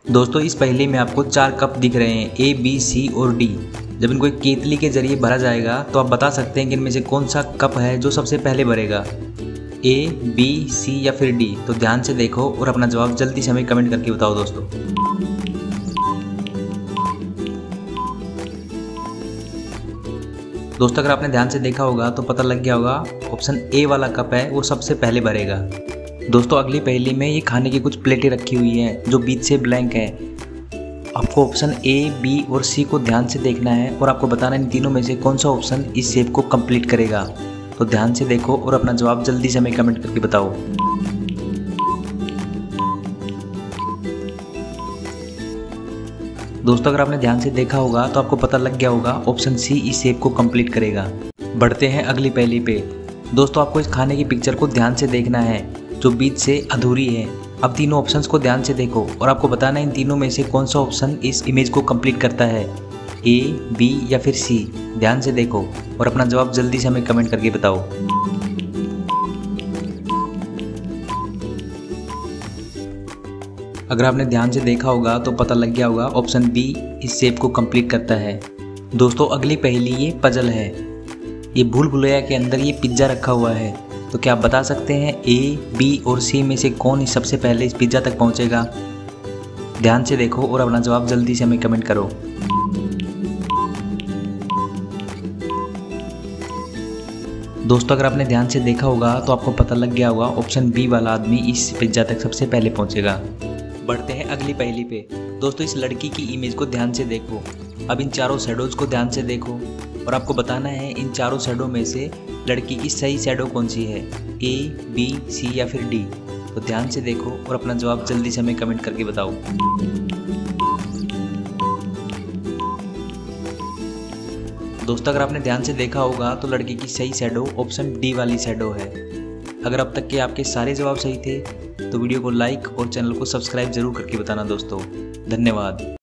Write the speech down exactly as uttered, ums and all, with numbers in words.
दोस्तों इस पहेली में आपको चार कप दिख रहे हैं ए बी सी और डी। जब इनको एक केतली के जरिए भरा जाएगा तो आप बता सकते हैं कि इनमें से कौन सा कप है जो सबसे पहले भरेगा, ए बी सी या फिर डी। तो ध्यान से देखो और अपना जवाब जल्दी से हमें कमेंट करके बताओ दोस्तों। दोस्तों अगर आपने ध्यान से देखा होगा तो पता लग गया होगा ऑप्शन ए वाला कप है वो सबसे पहले भरेगा। दोस्तों अगली पहेली में ये खाने की कुछ प्लेटें रखी हुई हैं जो बीच से ब्लैंक है। आपको ऑप्शन ए बी और सी को ध्यान से देखना है और आपको बताना इन तीनों में से कौन सा ऑप्शन इस शेप को कंप्लीट करेगा। तो ध्यान से देखो और अपना जवाब जल्दी से हमें कमेंट करके बताओ। दोस्तों अगर आपने ध्यान से देखा होगा तो आपको पता लग गया होगा ऑप्शन सी इस शेप को कंप्लीट करेगा। बढ़ते हैं अगली पहेली पे। दोस्तों आपको इस खाने की पिक्चर को ध्यान से देखना है जो बीच से अधूरी है। अब तीनों ऑप्शंस को ध्यान से देखो और आपको बताना है इन तीनों में से कौन सा ऑप्शन इस इमेज को कंप्लीट करता है, ए बी या फिर सी। ध्यान से देखो और अपना जवाब जल्दी से हमें कमेंट करके बताओ। अगर आपने ध्यान से देखा होगा तो पता लग गया होगा ऑप्शन बी इस शेप को कंप्लीट करता है। दोस्तों अगली पहेली ये पजल है। ये भूल भुलैया के अंदर ये पिज्ज़ा रखा हुआ है। तो क्या आप बता सकते हैं ए बी और सी में से कौन सबसे पहले इस पिज्ज़ा तक पहुंचेगा। ध्यान से देखो और अपना जवाब जल्दी से हमें कमेंट करो। दोस्तों अगर आपने ध्यान से देखा होगा तो आपको पता लग गया होगा ऑप्शन बी वाला आदमी इस पिज्ज़ा तक सबसे पहले पहुंचेगा। बढ़ते हैं अगली पहेली पे। दोस्तों इस लड़की की इमेज को ध्यान से देखो। अब इन चारों शैडोज को ध्यान से देखो और आपको बताना है इन चारों शैडो में से लड़की की सही शैडो कौन सी है, ए बी सी या फिर डी। तो ध्यान से देखो और अपना जवाब जल्दी से हमें कमेंट करके बताओ। दोस्तों अगर आपने ध्यान से देखा होगा तो लड़की की सही शैडो ऑप्शन डी वाली शैडो है। अगर अब तक के आपके सारे जवाब सही थे तो वीडियो को लाइक और चैनल को सब्सक्राइब जरूर करके बताना दोस्तों। धन्यवाद।